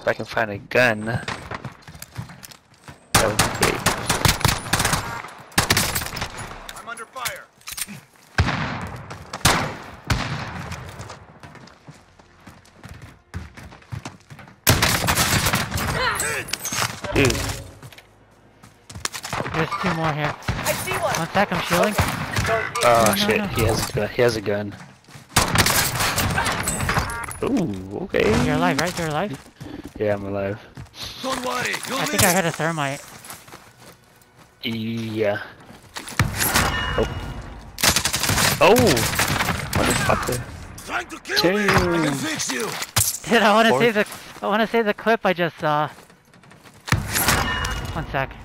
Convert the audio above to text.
If I can find a gun, that would be great. I'm under fire. Dude. There's 2 more here. I see one. 1 sec, I'm shielding. Oh No, shit, no. he has a gun. He has a gun. Ooh, okay. You're alive, right? You're alive? Yeah, I'm alive. Don't worry, you'll I think I heard a thermite. Yeah. Oh. Oh! Motherfucker. trying to kill me. I can Damn. fix you. Dude, I wanna Or- say the clip I just saw. 1 sec.